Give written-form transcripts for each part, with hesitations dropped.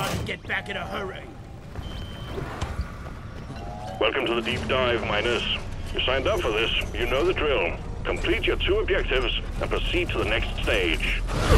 I'd get back in a hurry. Welcome to the deep dive, miners. You signed up for this. You know the drill. Complete your 2 objectives and proceed to the next stage.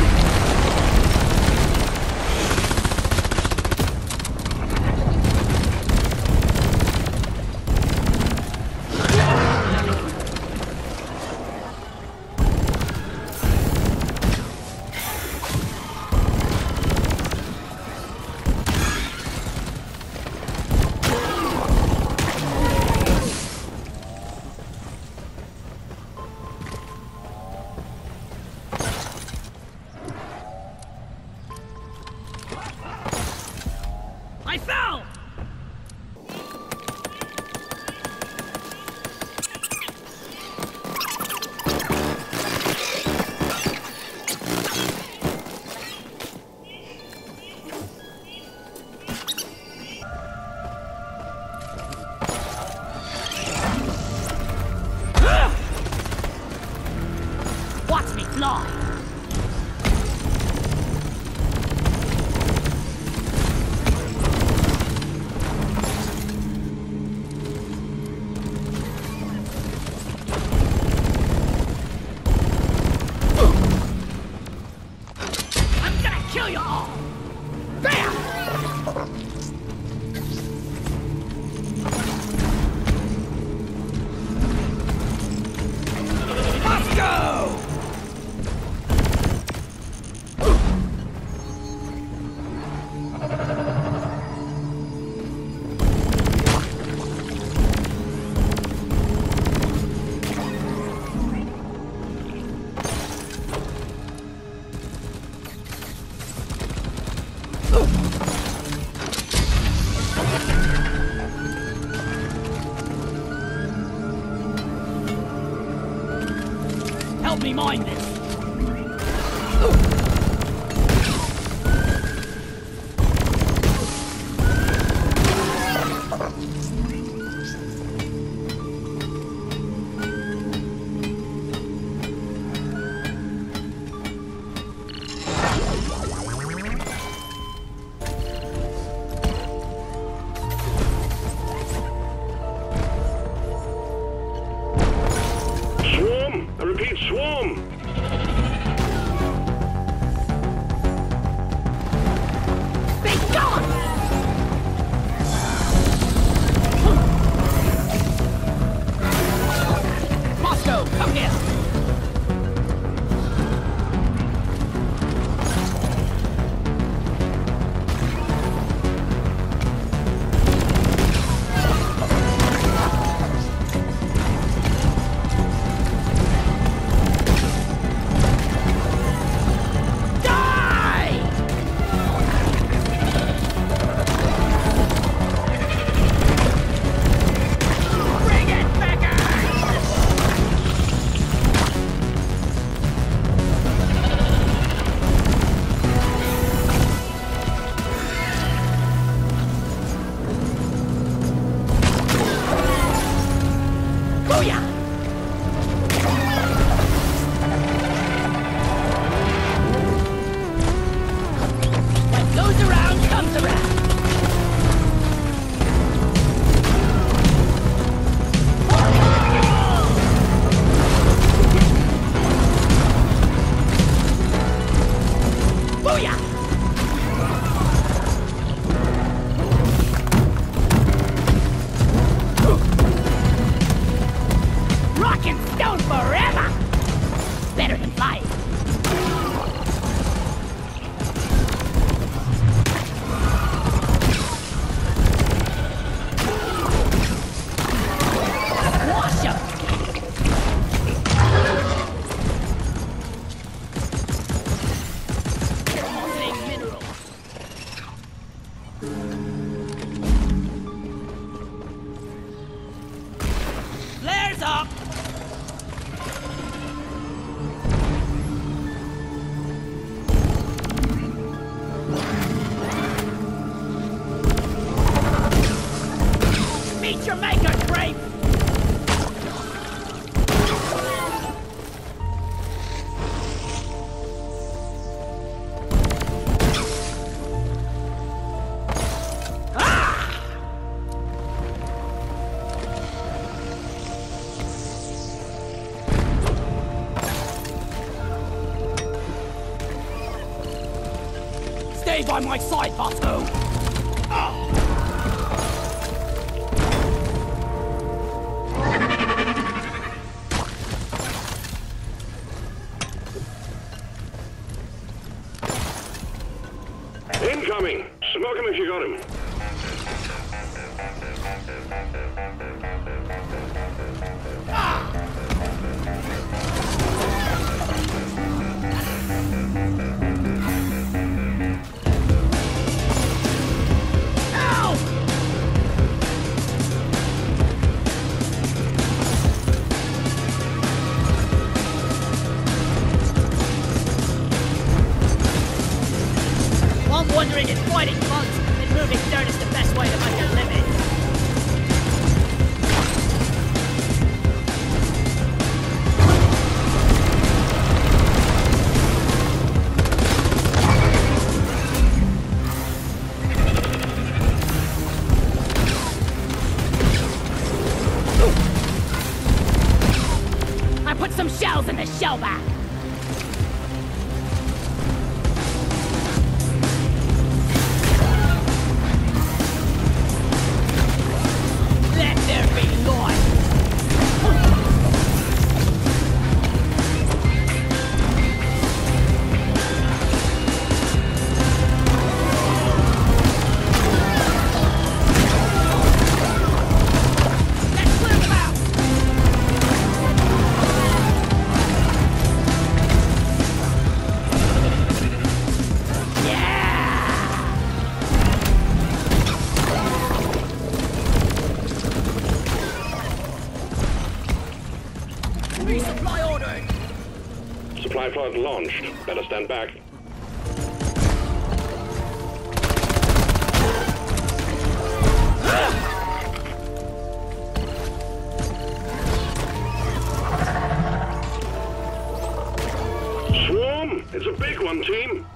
I fell! Watch me fly! Kill you all! Bam! Let's go! Help me mine this! Swarm! I repeat, swarm! Be gone! Moscow, come here! Meet your maker, Grape! Stay by my side, Bosco! Incoming! Smoke him if you got him. I'm wondering if fighting bugs and moving dirt is the best way to make a living. I put some shells in the shell bag! Let there be light! Let's clear them out! Resupply ordered! Supply pod launched. Better stand back. Swarm! It's a big one, team!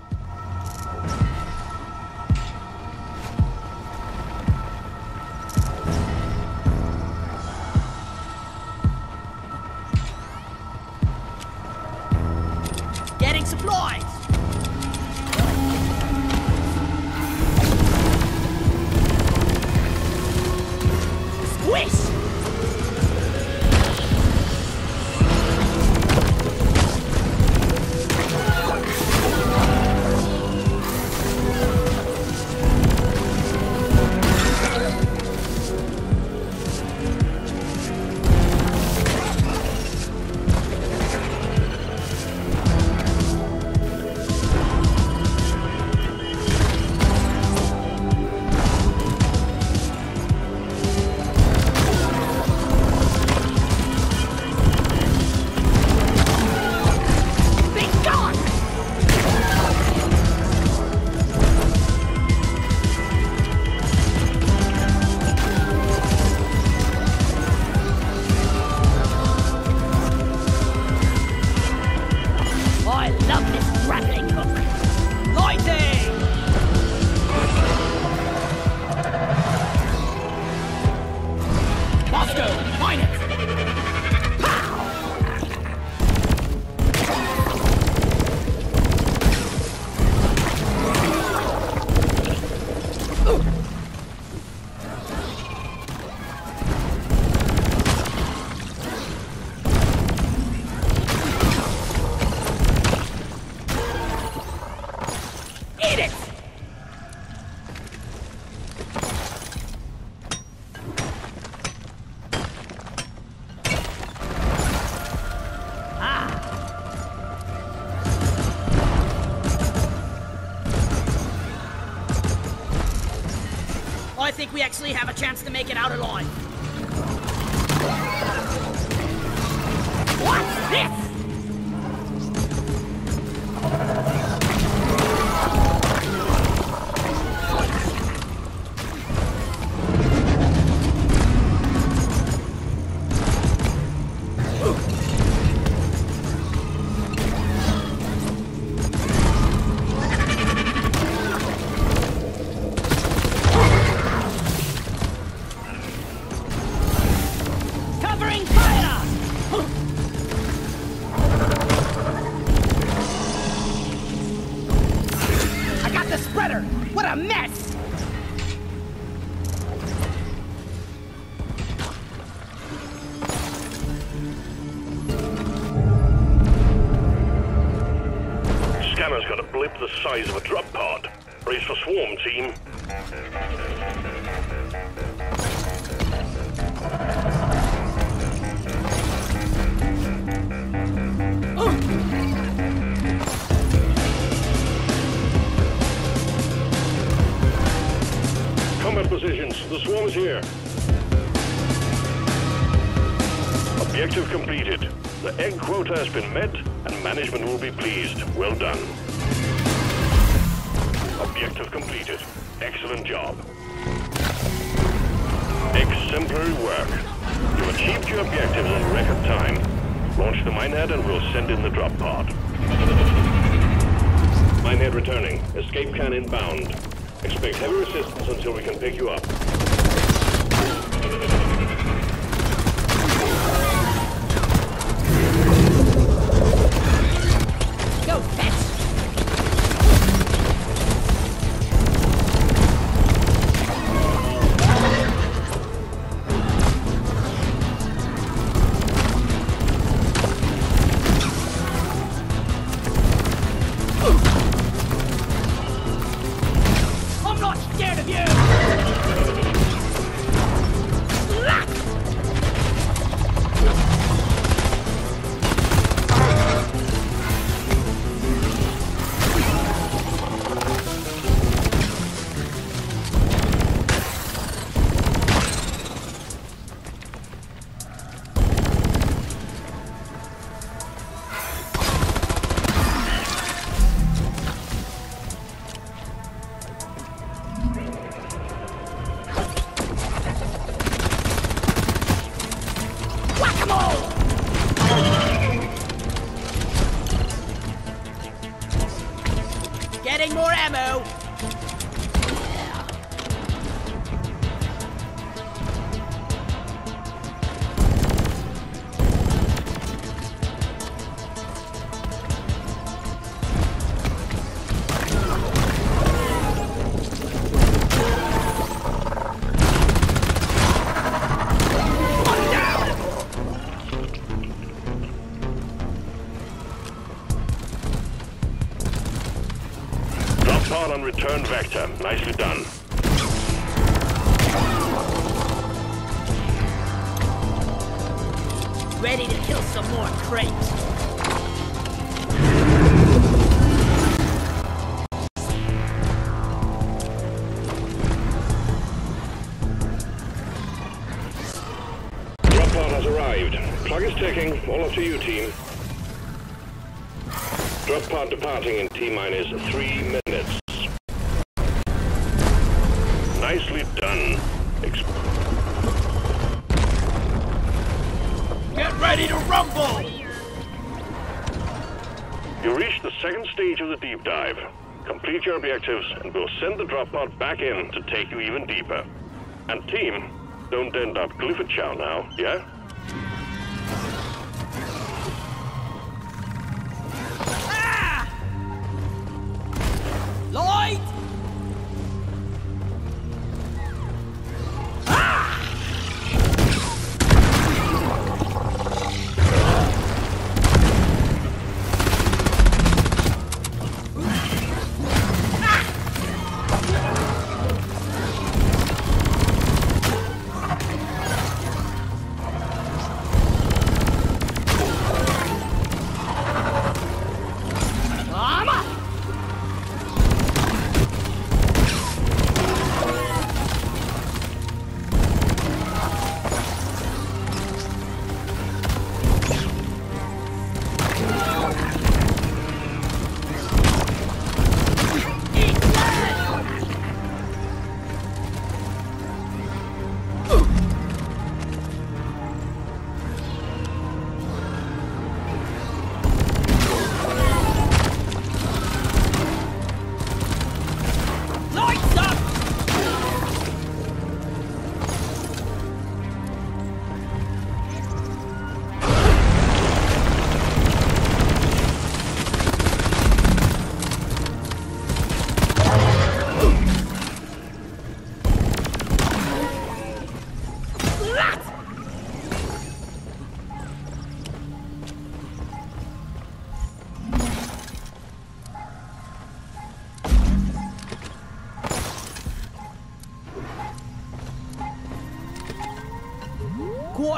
Getting supplies! Squish! Be gone! I love this grappling hook! Lighting! Bosco, mine it! Eat it! I think we actually have a chance to make it out alive. What's this? blip the size of a drop pod. Brace for swarm, team. Combat positions. The swarm is here. Objective completed. The egg quota has been met, and management will be pleased. Well done. Objective completed. Excellent job. Exemplary work. You achieved your objectives in record time. Launch the minehead and we'll send in the drop pod. Minehead returning. Escape can inbound. Expect heavy resistance until we can pick you up. Go fetch! I'm not scared of you! Getting more ammo! Pod on return vector. Nicely done. Ready to kill some more crates. Drop pod has arrived. Clock is ticking. All up to you, team. Drop pod departing in T-minus 3 minutes. Nicely done. Get ready to rumble! You reached the second stage of the deep dive. Complete your objectives and we'll send the drop pod back in to take you even deeper. And team, don't end up Clifford Chow now, yeah? Lloyd!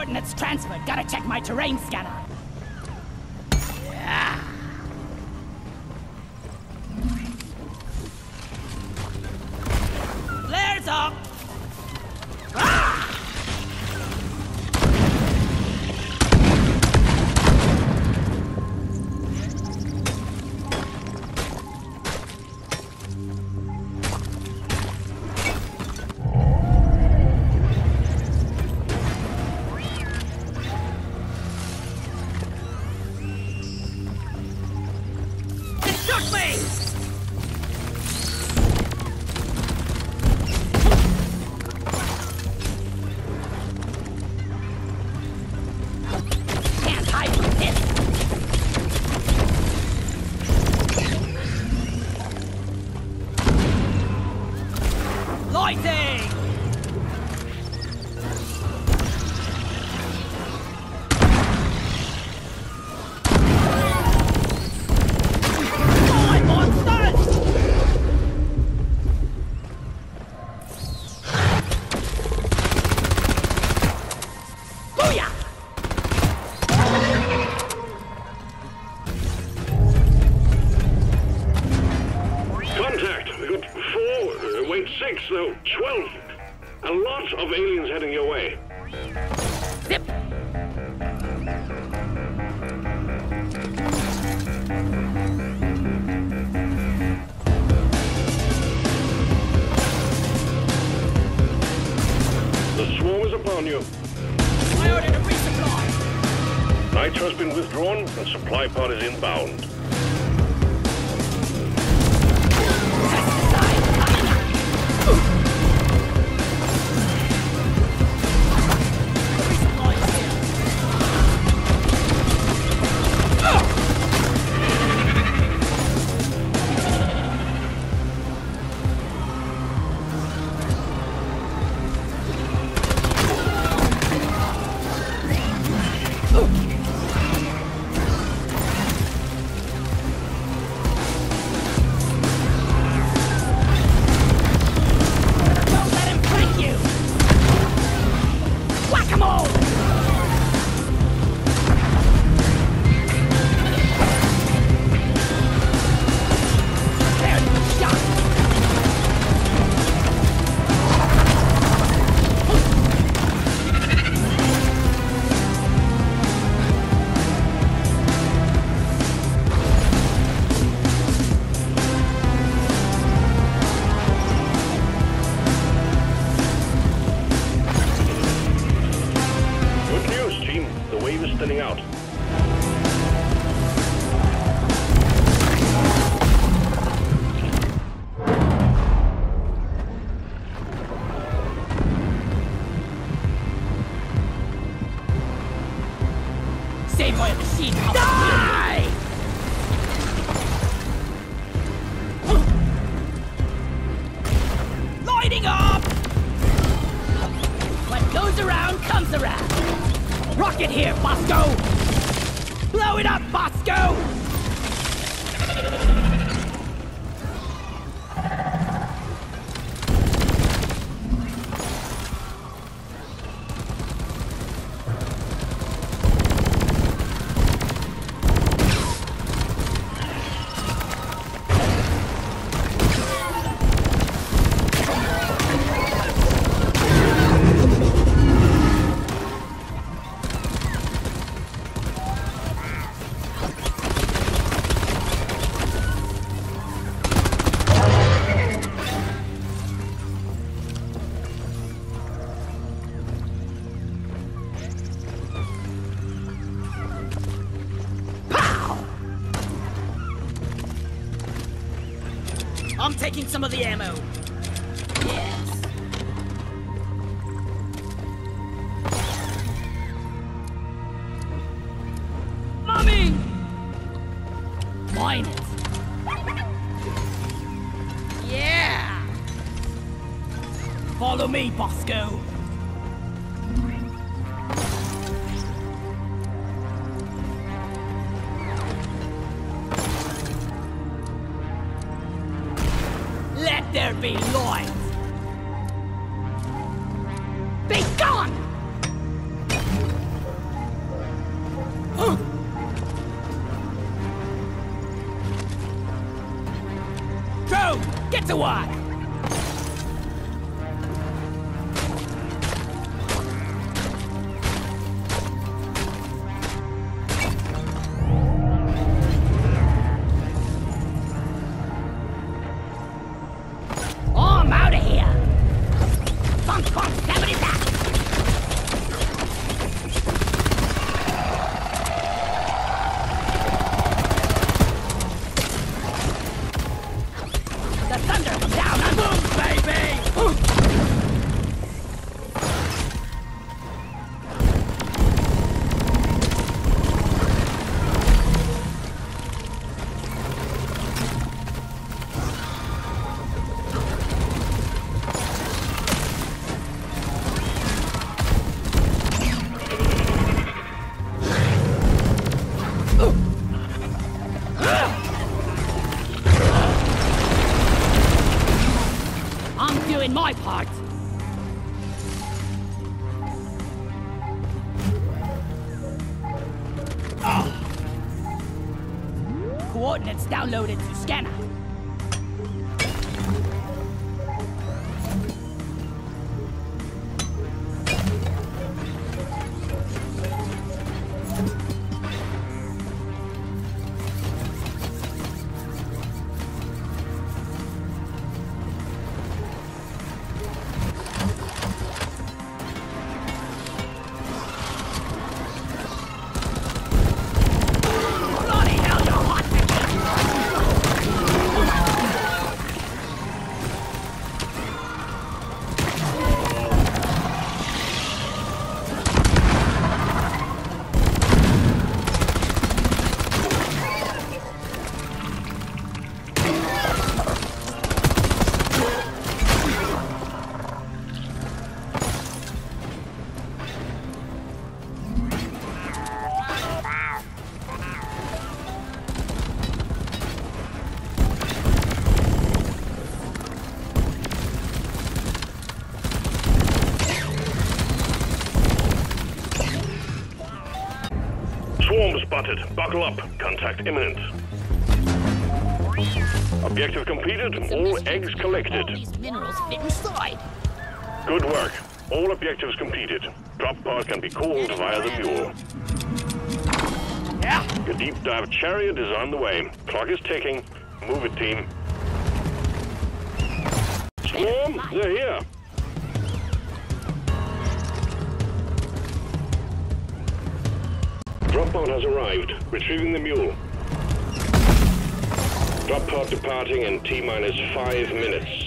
Coordinates transferred. Gotta check my terrain scanner. Yeah. Flares up. Ah! No, 12. A lot of aliens heading your way. Zip. The swarm is upon you. I ordered a resupply. Nitro has been withdrawn and supply pod is inbound. Out. Save my machine. Die! Lighting up! What goes around comes around. Rocket here, Bosco! Blow it up, Bosco! I'm taking some of the ammo. Yes. Mommy! Mine it. Yeah! Follow me, Bosco. Let there be light! Be gone! Get to work! Oh, I'm out of here! Bunk, bunk, somebody's that! The thunder comes down and boom, baby! I'm doing my part. Coordinates downloaded to scanner. Bloody hell, you're hot! Swarm spotted. Buckle up. Contact imminent. Objective completed. All eggs collected. All these minerals fit inside. Good work. All objectives completed. Drop pod can be called via the mule. Yeah? The deep dive chariot is on the way. Clock is ticking. Move it, team. Swarm, they're here. Drop pod has arrived. Retrieving the mule. Drop pod departing in T-minus 5 minutes.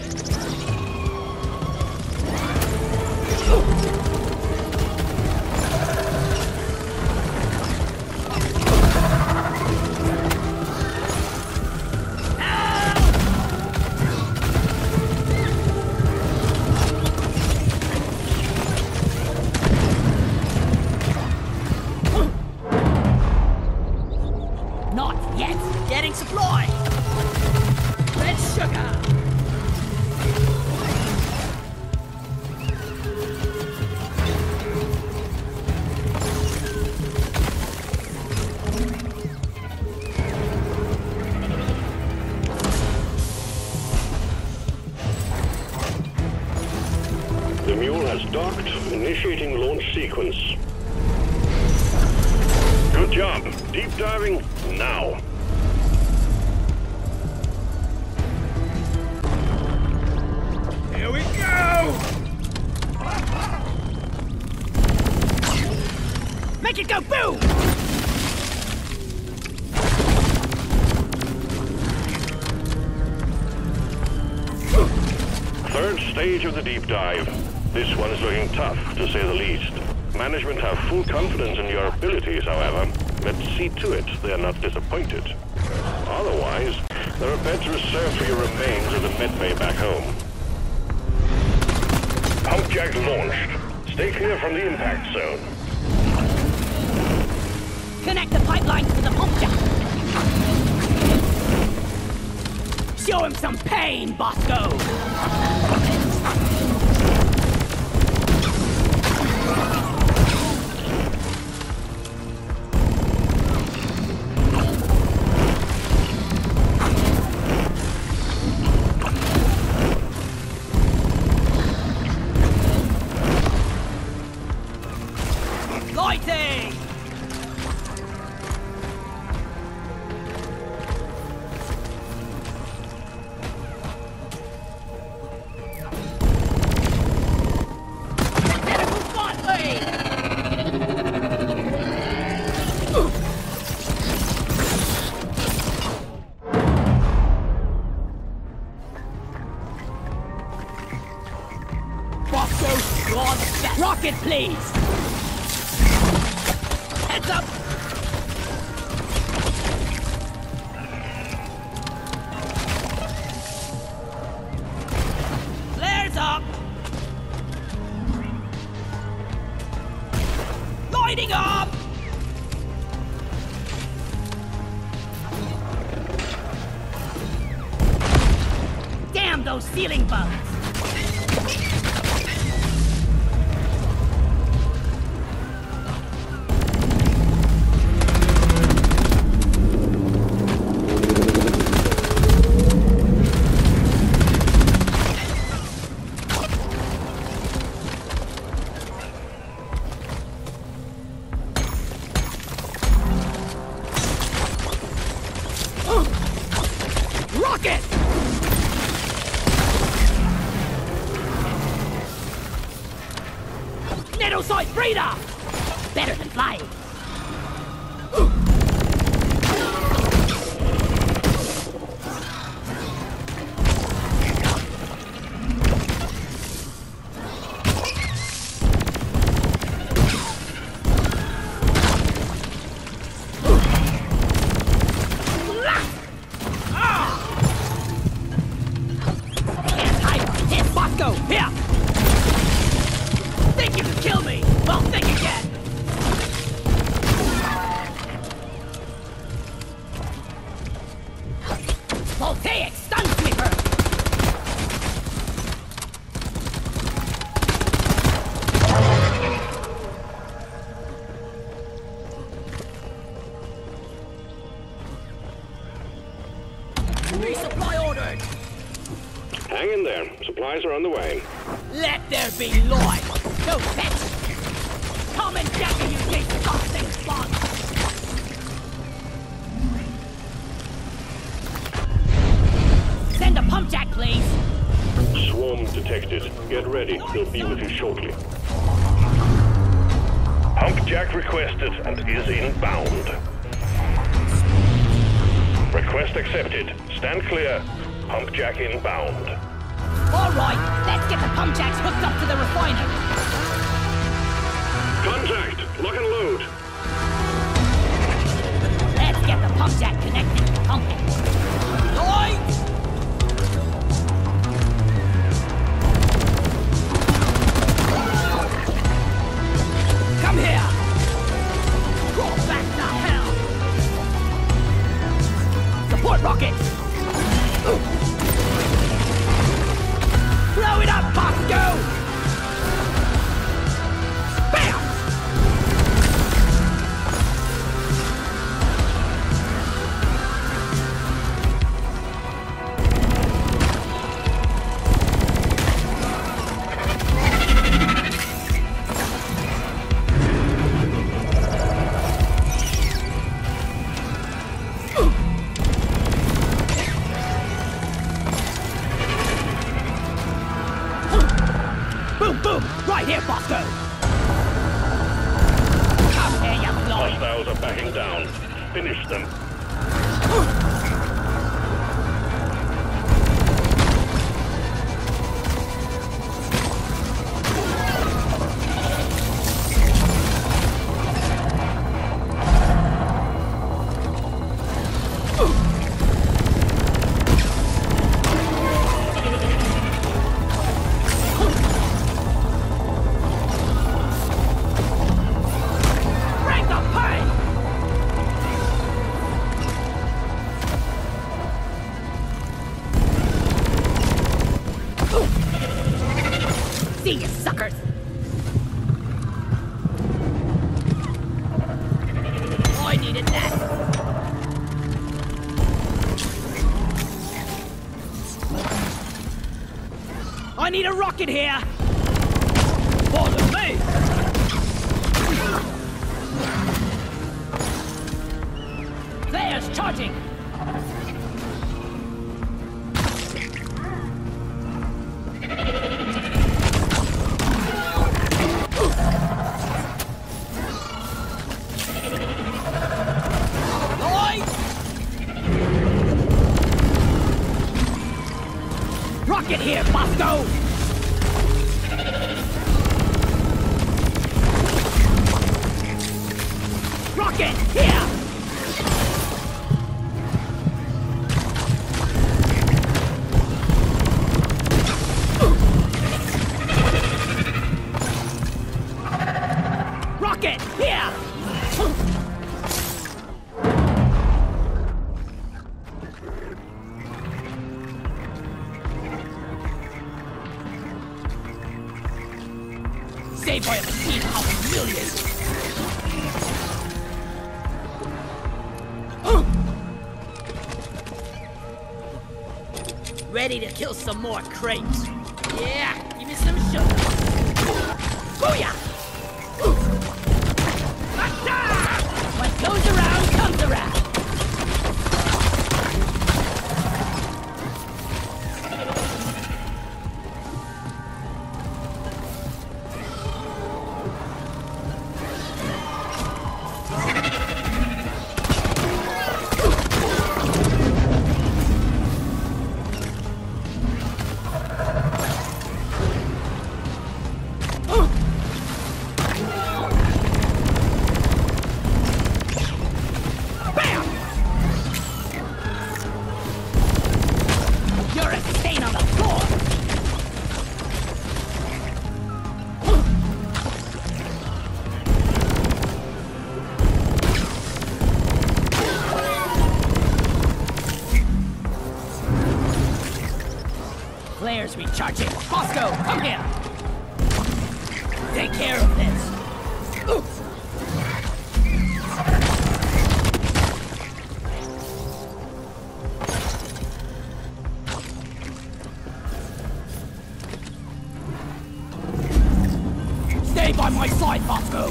Not yet. Getting supplies. Red sugar. The mule has docked, initiating launch sequence. Good job. Deep diving now. Here we go! Make it go boom! Third stage of the deep dive. This one is looking tough, to say the least. Management have full confidence in your abilities, however. Let's see to it they are not disappointed. Otherwise, there are beds reserved for your remains at the medbay back home. Pump jack launched. Stay clear from the impact zone. Connect the pipeline to the pump jack. Show him some pain, Bosco! please! Heads up! Flares up! Lighting up! Damn those ceiling bugs! Rocket! Nettlecite breeder! Better than flying. Here! Think you can kill me? Well, think again! Voltaic Stun Sweeper! Resupply ordered! Hang in there. Supplies are on the way. Let there be light! No pets! Come and get me, you disgusting spot! Send a pump jack, please! Swarm detected. Get ready. He'll be with you shortly. Pump jack requested and is inbound. Request accepted. Stand clear. Pump jack inbound. All right, let's get the pump jacks hooked up to the refiner. Contact! Lock and load. Let's get the pump jack connected to pumping. Light! Come here! Crawl back to hell! Support rocket! Blow it up, Bosco! Bam! Boom, boom! Right here, Bosco! Come here, you blob! Hostiles are backing down. Finish them. Bring the pain! See you, suckers! I needed that! I need a rocket here! Follow me! Flares charging! Light! Rocket here, Bosco! Rocket, here! Rocket, here! Saved by a machine of millions! Ready to kill some more crates. Yeah, give me some sugar. Booyah! What goes around comes around. Flares recharging. Bosco, come here! Take care of this. Oof. Stay by my side, Bosco!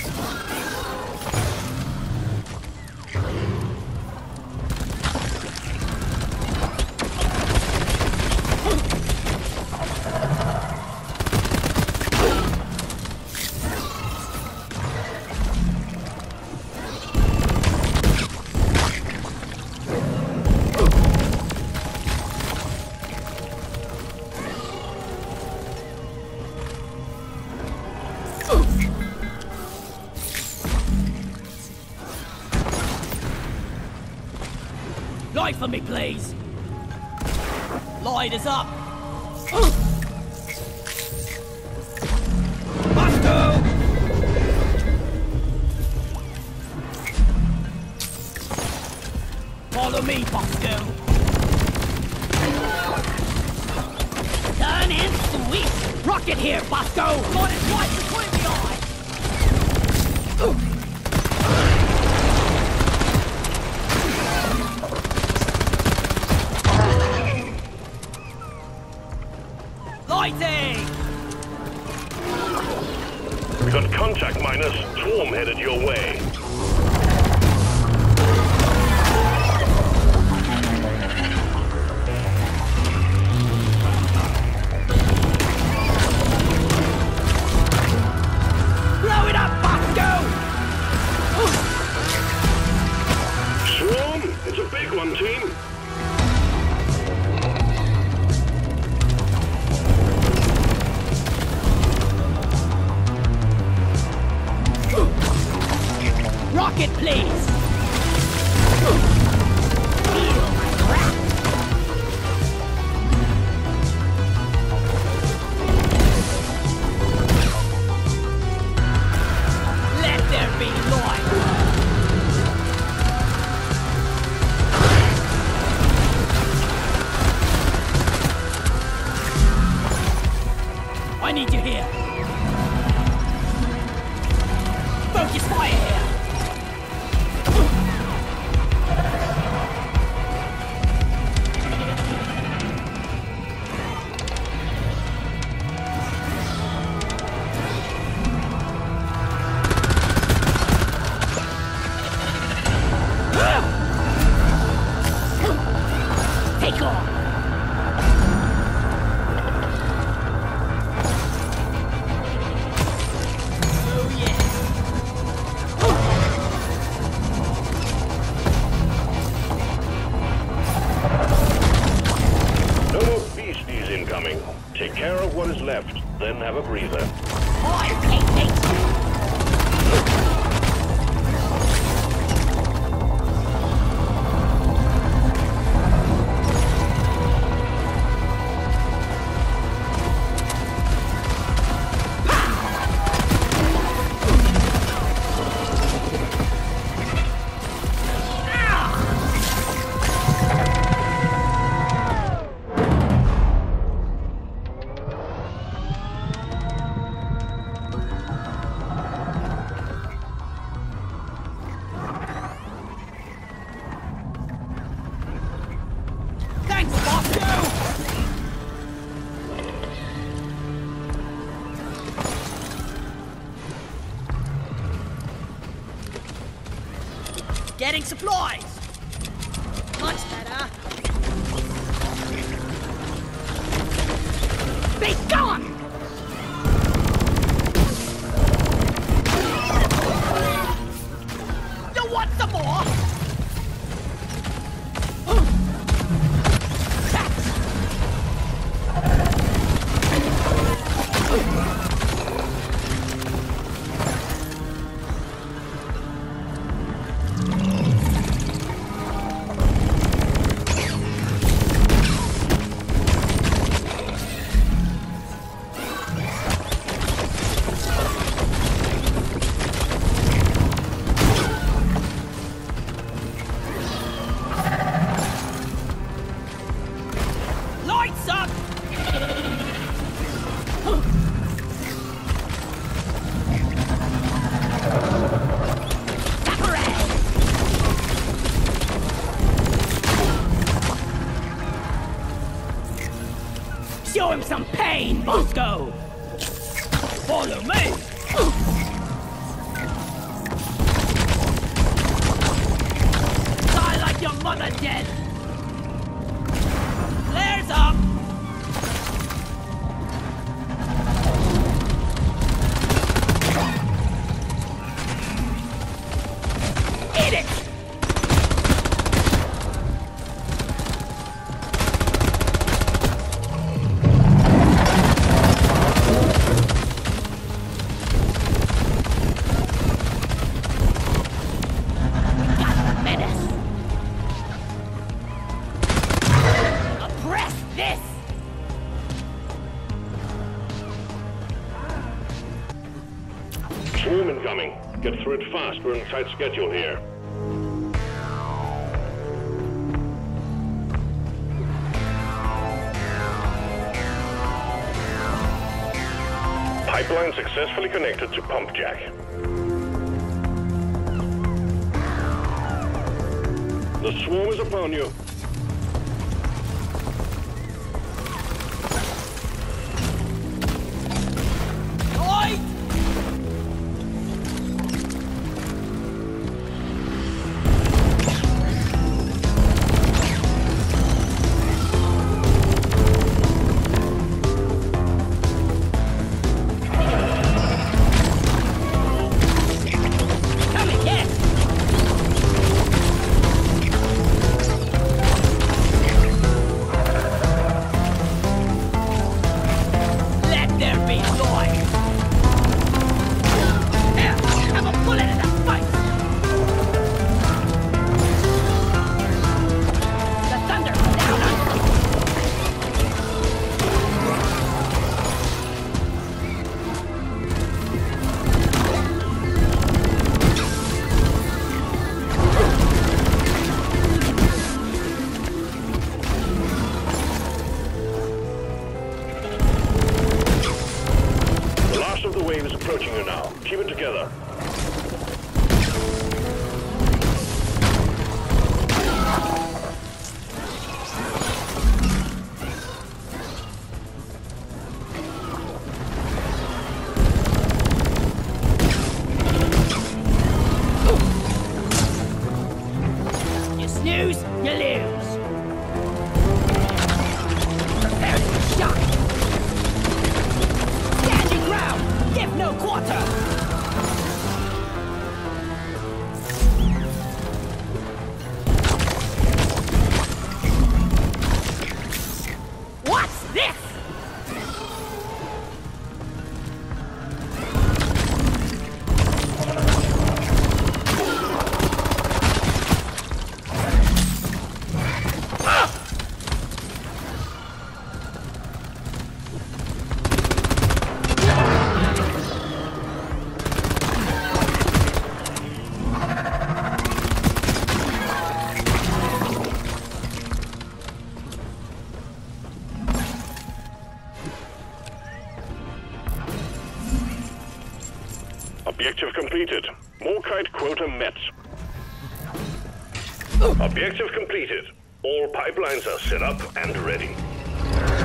Light for me, please! Light is up! Bosco! Follow me, Bosco! Turn and sweep! Rocket here, Bosco! Light it twice between the eyes! Lighting! We got contact, Minus. Swarm headed your way. Blow it up, Bosco! Swarm? It's a big one, team. Rocket, please! Feel crap! Let there be light! I need you here! Focus fire here! Take off! Oh yeah! No more beasties incoming. Take care of what is left, then have a breather. I take Getting supplies! Much better. Be gone! You want some more? Lights up! Show him some pain, Bosco! Follow me! Die like your mother dead! Flares up! Eat it! This! Swarm incoming. Get through it fast. We're on a tight schedule here. Pipeline successfully connected to pump jack. The swarm is upon you. Approaching you now. Keep it together. You snooze, you lose. Prepare for shock. Standing ground. Give no quarter! What's this? Objective completed. Morkite quota met. Objective completed. All pipelines are set up and ready.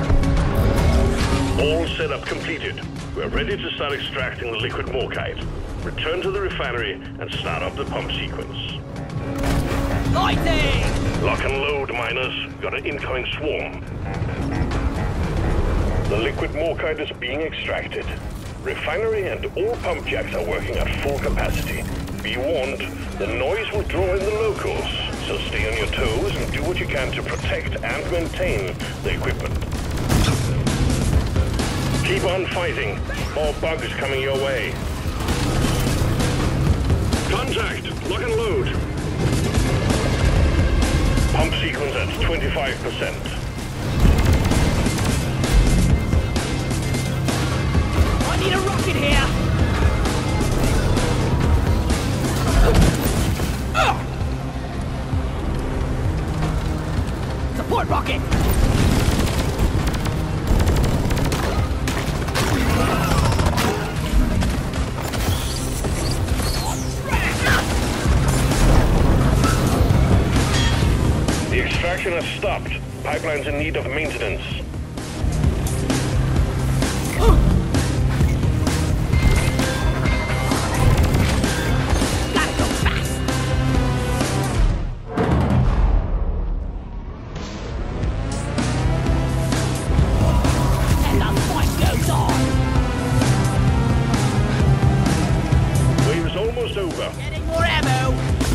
All setup completed. We're ready to start extracting the liquid Morkite. Return to the refinery and start up the pump sequence. Lighting! Lock and load, miners. Got an incoming swarm. The liquid morkite is being extracted. Refinery and all pump jacks are working at full capacity. Be warned, the noise will draw in the locals, so stay on your toes and do what you can to protect and maintain the equipment. Keep on fighting. More bugs coming your way. Contact! Lock and load! Pump sequence at 25%. I need a rocket here! Support rocket! The extraction has stopped. Pipeline's in need of maintenance. Gotta go fast! And the fight goes on! Wave is almost over. Getting more ammo!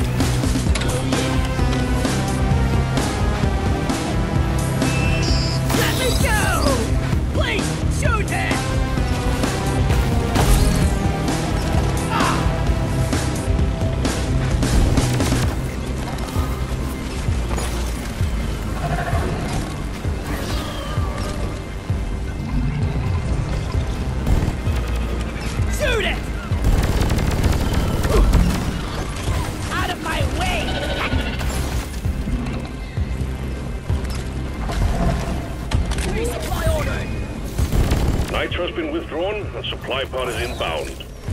Let me go! Please, shoot it! Shoot it! Out of my way! Resupply ordered! Nitro's been withdrawn and supply pod is inbound.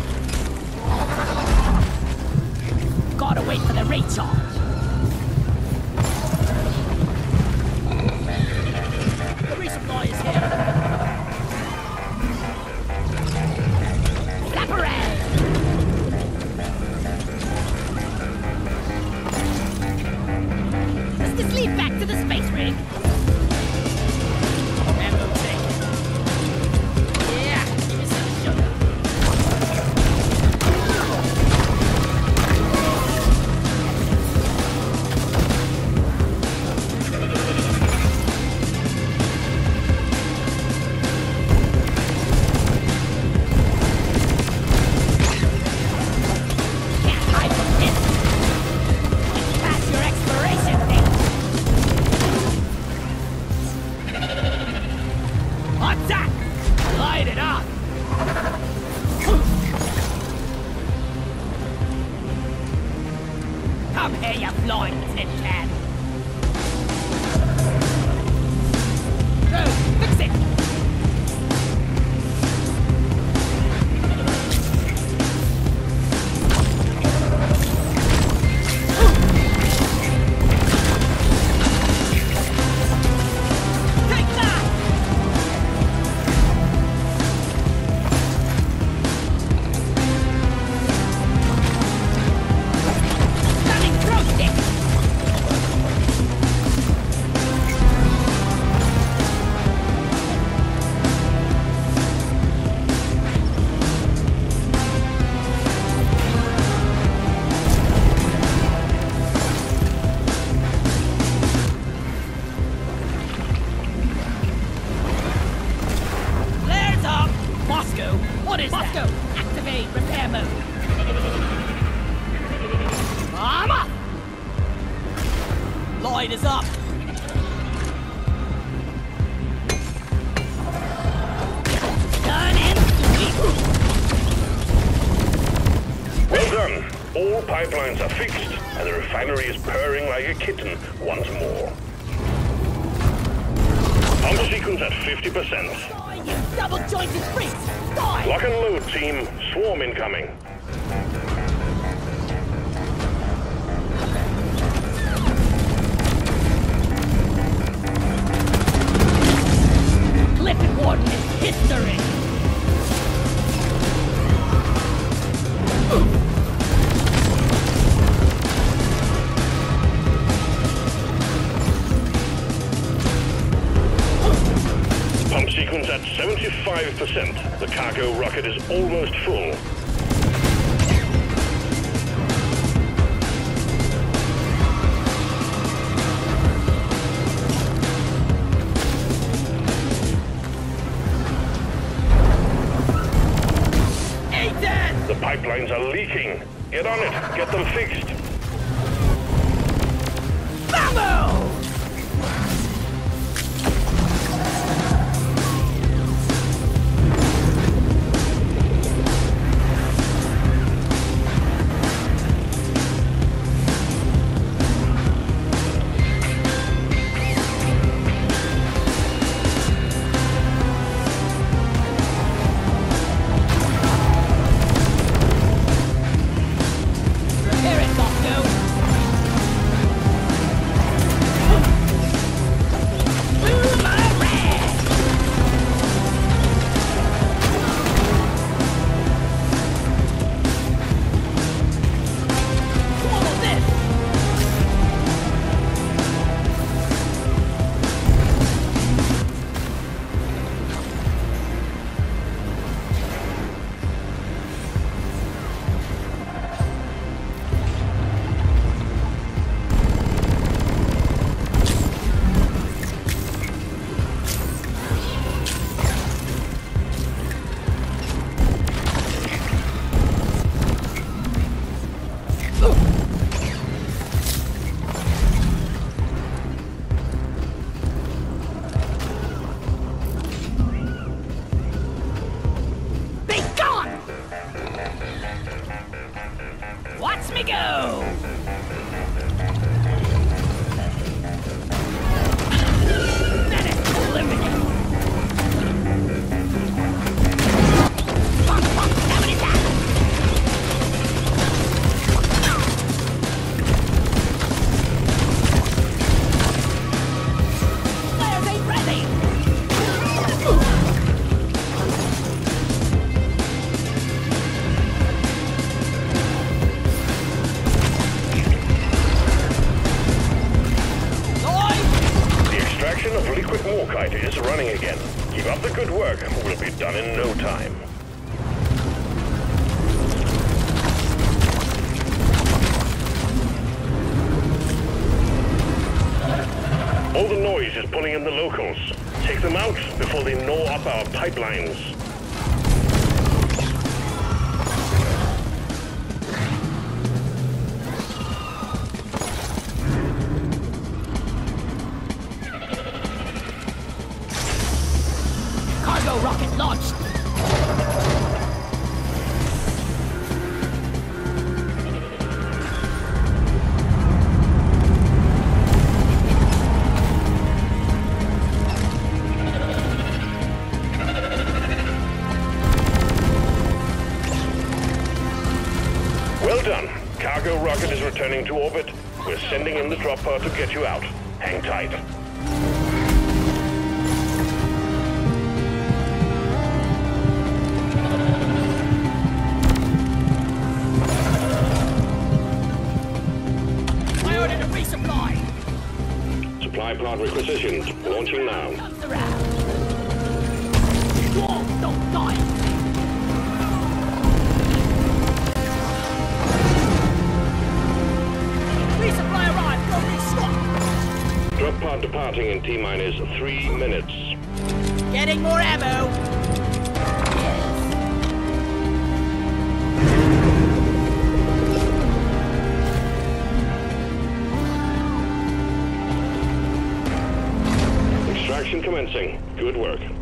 Gotta wait for the recharge! The resupply is here! Separate! Does this lead back to the space rig? Ammo tank. Yeah, give me some sugar. Can't hide from this. It's past your expiration date. Attack! Light it up! Come here, you flying tin can! Go, fix it! Take that! Stunning throw stick! Flares up! Moscow! What is Moscow? That? Activate repair mode! I'm up! Light is up! Done and sweet! Well done. All pipelines are fixed and the refinery is purring like a kitten once more. Pump sequence at 50%. Die, you double-jointed freaks! Die! Lock and load, team. Swarm incoming. Cliff Warden is history! 45%. The cargo rocket is almost full. The pipelines are leaking. Get on it. Get them fixed. Vamos! Watch me go! Menace eliminated! Fuck, how many times? Players ain't ready! Of liquid morkite is running again. Keep up the good work. We'll be done in no time. All the noise is pulling in the locals. Take them out before they gnaw up our pipelines. Cargo rocket launched! Well done. Cargo rocket is returning to orbit. We're sending in the drop pod to get you out. Hang tight. Supply pod requisitioned. Launching now. Comes around. Walls don't die. Resupply arrived. Go restock. Drop pod departing in T-minus 3 minutes. Getting more ammo. Extraction commencing. Good work.